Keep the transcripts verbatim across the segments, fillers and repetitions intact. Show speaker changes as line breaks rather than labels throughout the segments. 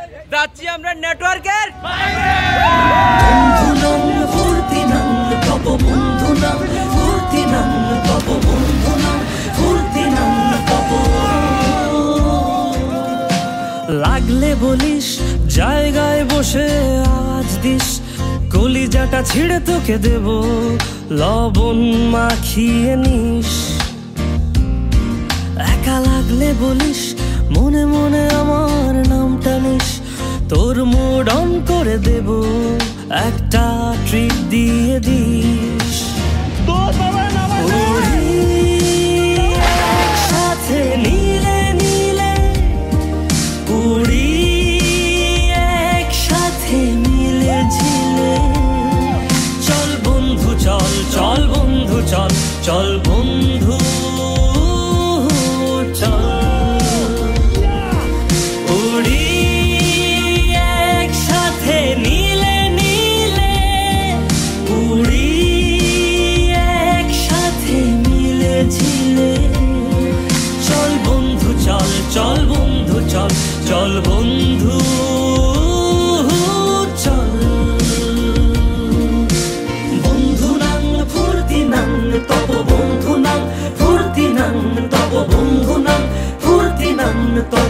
যাচ্ছি আমরা নেটওয়ার্কের
লাগলে বলিস জায়গায় বসে আওয়াজ দিস কলিজাটা ছিঁড়ে তোকে দেব লবণ মাখিয়ে নিস একা লাগলে বলিস মনে মনে আমার নামটা নিস তোর মুড অন করে দেব একটা ট্রিট দিয়ে দিস একসাথে নীলে নীলে উড়ি একসাথে মিলে ঝিলে চল বন্ধু চল চল বন্ধু চল চল বন্ধু চল উড়ি একসাথে নীলে নীলে উড়ি একসাথে মিলে ঝিলে চল বন্ধু চল চল বন্ধু চল চল বন্ধু চল বন্ধু নাং ফুর্তি নাং তব বন্ধু নাং ফুর্তি নাং তব বন্ধু নাং ফুর্তি নাং তব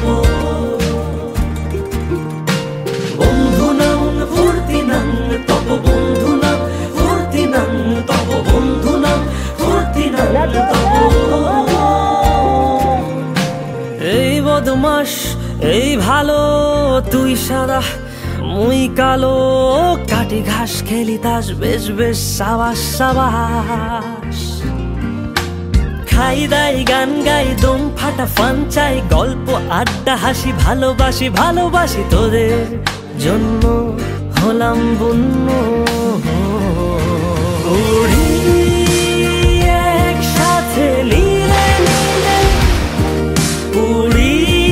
বন্ধু নাং ফুর্তি নাং তব বন্ধু নাং ফুর্তি নাং তব বন্ধু নাং ফুর্তি নাং তব এই বদমাস এই ভালো তুই সাদা মুই কালো কাটি ঘাস খেলি তাস বেশ বেশ সাবাস সাবাস খাই দাই গান গাই দম ফাটা ফান চাই গল্প আড্ডা হাসি ভালোবাসি ভালোবাসি তোদের জন্য হলাম বন্য উড়ি একসাথে নীলে নীলে উড়ি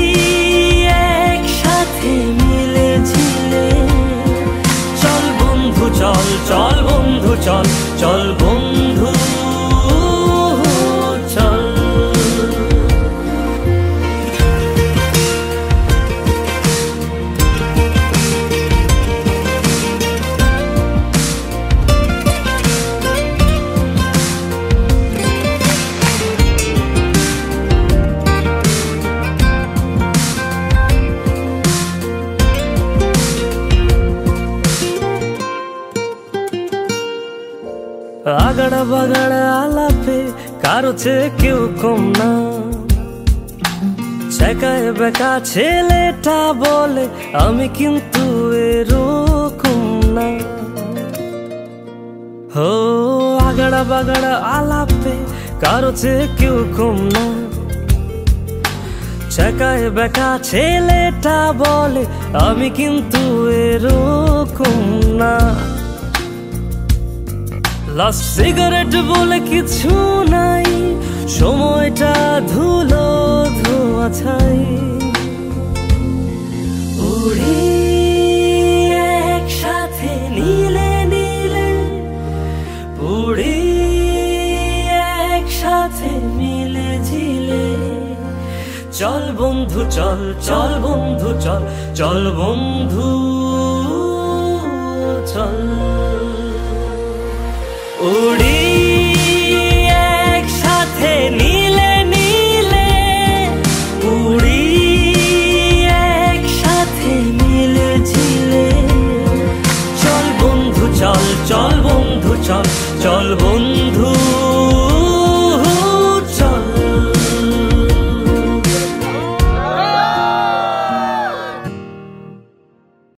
একসাথে মিলে ঝিলে চল বন্ধু চল চল বন্ধু চল চল বন্ধু চল আগড়া বাগড়া আলাপে কারো চেয়ে কেউ কম না ছেকায় বেকা ছেলেটা বলে আমি কিন্তু এরকম না হো আগড়া বাগড়া আলাপে কারো চেয়ে কেউ কম না ছেকায় বেকা ছেলেটা বলে আমি কিন্তু এরকম না লাস্ট সিগারেট বলে কিছু নাই সময়টা ধুলো ধোয়া ছাই উড়ি একসাথে নীলে নীলে উড়ি একসাথে মিলে ঝিলে চল বন্ধু চল চল বন্ধু চল চল বন্ধু চল উড়ি একসাথে নীলে নীলে উড়ি একসাথে মিলে ঝিলে চল বন্ধু চল চল বন্ধু চল চল বন্ধু